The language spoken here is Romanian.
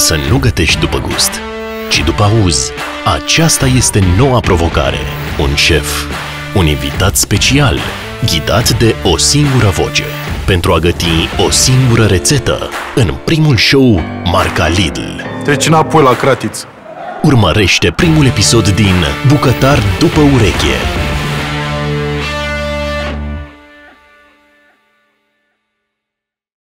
Să nu gătești după gust, ci după auz. Aceasta este noua provocare. Un șef, un invitat special, ghidat de o singură voce, pentru a găti o singură rețetă în primul show marca Lidl. Treci înapoi la cratiță. Urmărește primul episod din Bucătar după ureche.